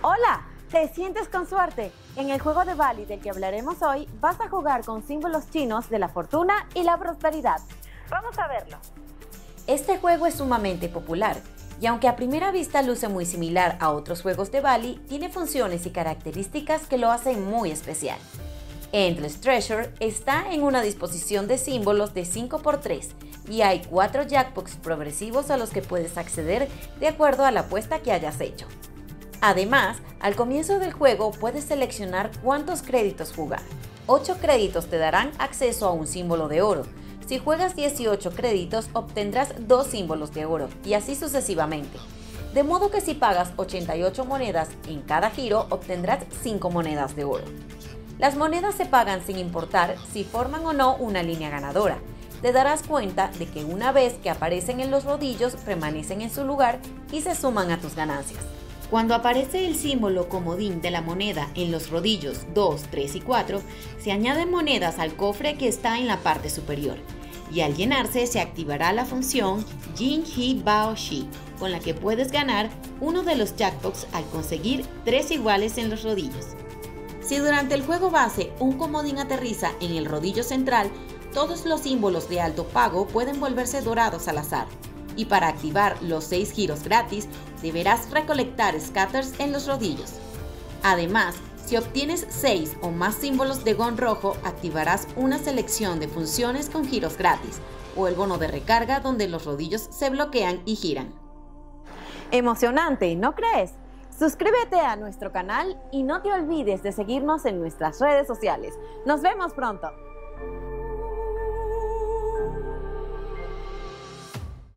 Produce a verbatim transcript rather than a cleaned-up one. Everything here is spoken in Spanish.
Hola, ¿te sientes con suerte? En el juego de Bali del que hablaremos hoy, vas a jugar con símbolos chinos de la fortuna y la prosperidad. Vamos a verlo. Este juego es sumamente popular, y aunque a primera vista luce muy similar a otros juegos de Bali, tiene funciones y características que lo hacen muy especial. Endless Treasure está en una disposición de símbolos de cinco por tres y hay cuatro jackpots progresivos a los que puedes acceder de acuerdo a la apuesta que hayas hecho. Además, al comienzo del juego puedes seleccionar cuántos créditos jugar. ocho créditos te darán acceso a un símbolo de oro. Si juegas dieciocho créditos, obtendrás dos símbolos de oro, y así sucesivamente. De modo que si pagas ochenta y ocho monedas en cada giro, obtendrás cinco monedas de oro. Las monedas se pagan sin importar si forman o no una línea ganadora. Te darás cuenta de que una vez que aparecen en los rodillos, permanecen en su lugar y se suman a tus ganancias. Cuando aparece el símbolo comodín de la moneda en los rodillos dos, tres y cuatro, se añaden monedas al cofre que está en la parte superior, y al llenarse se activará la función Jin He Bao Shi, con la que puedes ganar uno de los jackpots al conseguir tres iguales en los rodillos. Si durante el juego base un comodín aterriza en el rodillo central, todos los símbolos de alto pago pueden volverse dorados al azar. Y para activar los seis giros gratis, deberás recolectar scatters en los rodillos. Además, si obtienes seis o más símbolos de gon rojo, activarás una selección de funciones con giros gratis, o el bono de recarga donde los rodillos se bloquean y giran. Emocionante, ¿no crees? Suscríbete a nuestro canal y no te olvides de seguirnos en nuestras redes sociales. Nos vemos pronto.